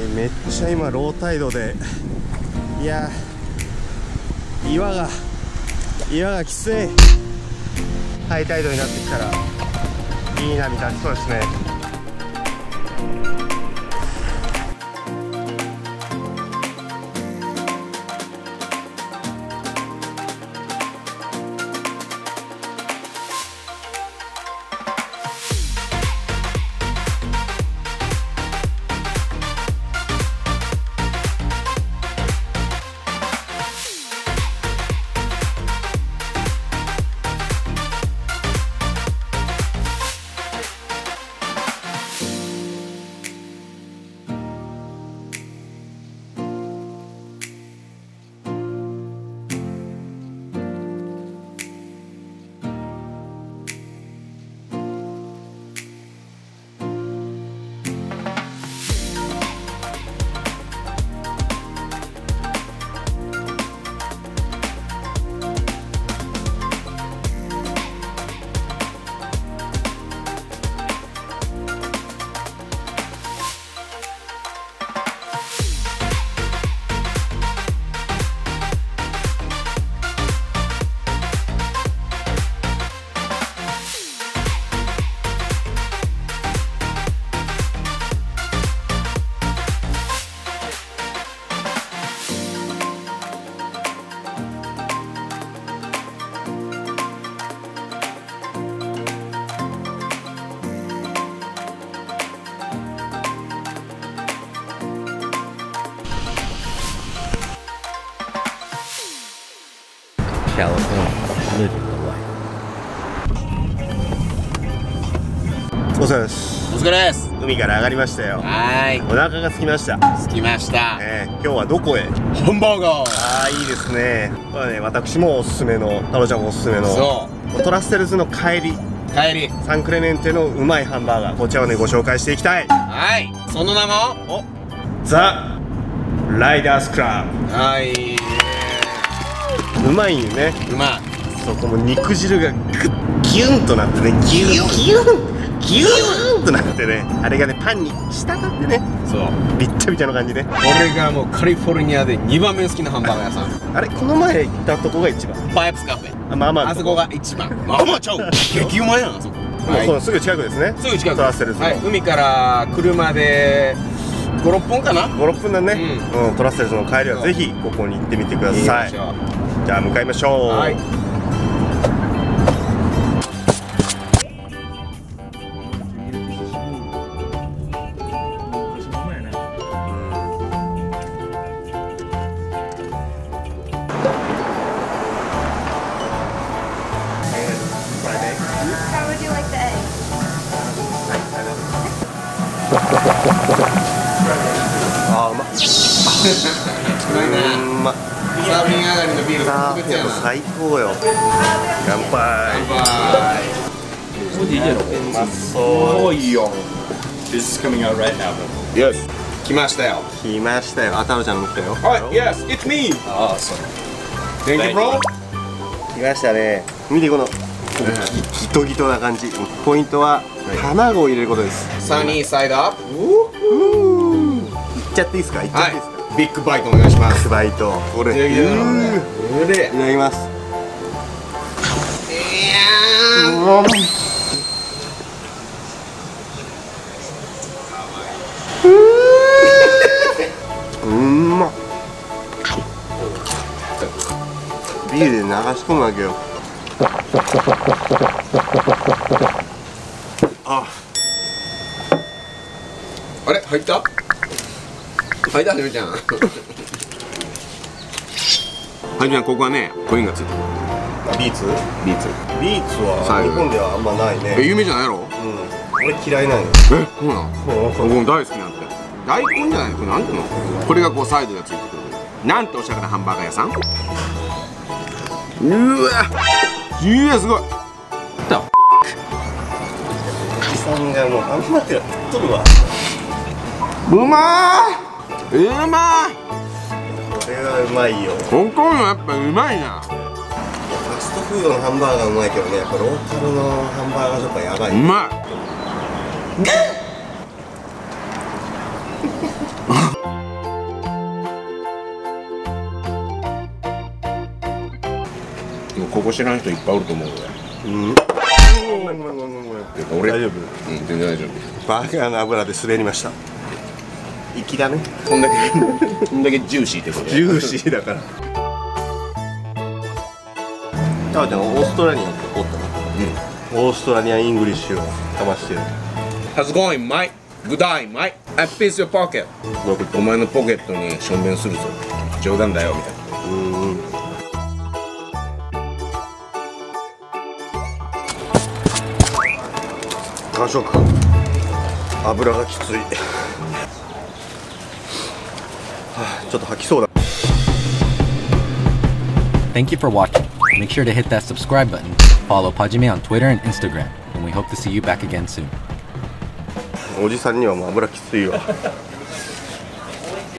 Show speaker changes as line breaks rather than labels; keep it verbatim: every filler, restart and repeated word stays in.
めっちゃ今ロータイドで、いやー岩が岩がきつい。ハイタイドになってきたらいい波立ちそうですね。お疲れです。
お疲れです。
海から上がりましたよ。
はい。
お腹が空きました。
着きました。
えー、今日はどこへ？
ハンバーガー。
ああ、いいですね。これはね、私もおすすめの、太郎ちゃんもおすすめの。
そう。
トラステルズの帰り。
帰り。
サンクレメンテのうまいハンバーガー、こちらをね、ご紹介していきたい。
はい。その名も。
お。ザ・ライダースクラブ。
はい。
うまいよね。
うまい。
そこも肉汁がグッギュンとなってね、ギュンギュンギュンとなってね、あれがねパンに滴ってね、
そう
びっちゃびちゃの感じね。
俺がもうカリフォルニアでにばんめ好きなハンバーガー屋さん。
あれ、この前行ったとこが一番？
バイプスカフェ。
あ、まあまあ
あそこが一番。まあまあちゃう。激うまやんあそこ。
もうそのすぐ近くですね。
すぐ近く。
トラステルズの。
はい。海から車でご、ろっぷんかな。
ご、ろっぷんだね。うん。トラステルズの帰りはぜひここに行ってみてください。じゃあ向かいましょう。はい。あー、うまっ。
うまいな。
うまっ。
サーフィン上がりのビール
サーフィン最高よ。乾杯。
乾杯。
うまそう。
This is coming out right now.
Yes. 来ましたよ。
来ましたよ。あ、太郎ちゃんの来たよ。
はい、Yes, it's me.
Awesome.
Thank you, bro.
来ましたね。見てこのギトギトな感じ。ポイントは卵を入れることです。
サニーサイドアップ。
いっちゃっていいですか？いっちゃっていいですか？
ビッグバイトお願いします。
ビッグバイト。これ。い
いただ
きます。
いや
ー。うんまっ。ビールで流し込むわけよ。あ。
あれ入った？入ったはじめちゃん。はじめちゃんここはねコインがついてる。
ビーツ？
ビーツ。
ビーツは日本ではあんまないね。
え、有名じゃないやろ？
うん。俺嫌いなのよ。
え、そうなの？僕も大好きなんて。大根じゃないの？これなんていうの？これがこうサイドがついてくる。なんておしゃれなハンバーガー屋さん？うわ。いやすごい。だ。
おじさんがもうハンバーガー食っとるわ。
うまー。うまー。
これはうまいよ。
香港のやっぱうまいな。
ファストフードのハンバーガーうまいけどね、やっぱローカルのハンバーガーショップはやばい。
うまい。 こ知らん人いっぱいおると思うよ。
うんごめんごめんごめんごめん
俺
大丈夫
うん全然大丈夫。
バーガーの油で滑りました。粋だね。
こんだけこんだけジューシーってこと
ジューシーだから。タワちゃんオーストラリアンっておったの。オーストラリアンイングリッシュをかましてる。
How's it going, mate? Good day, mate. I piss your pocket. お前のポケットにしょんべんするぞ。冗談だよみたいな。
うん完食。油がきつい。はあ、ちょっと吐きそうだ。
Thank you for watching. Make sure to hit that subscribe button, follow Pajime on Twitter and Instagram, and we hope to see you back again soon.
おじさんにはもう油きついわ。